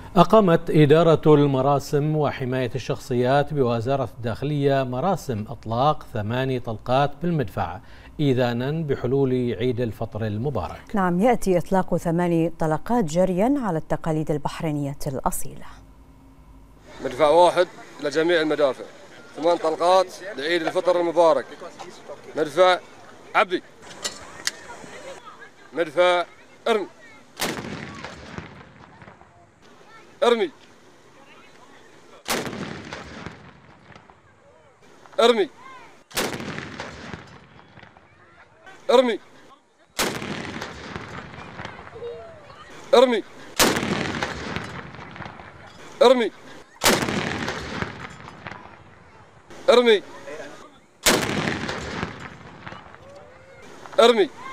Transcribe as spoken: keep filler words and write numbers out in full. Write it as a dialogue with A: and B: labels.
A: أقامت إدارة المراسم وحماية الشخصيات بوزارة الداخلية مراسم إطلاق ثماني طلقات بالمدفع إذانا بحلول عيد الفطر المبارك.
B: نعم، يأتي إطلاق ثماني طلقات جريا على التقاليد البحرينية الأصيلة.
C: مدفع واحد لجميع المدافع، ثمان طلقات لعيد الفطر المبارك. مدفع عبي، مدفع ارمي ارمي ارمي ارمي ارمي ارمي ارمي ارمي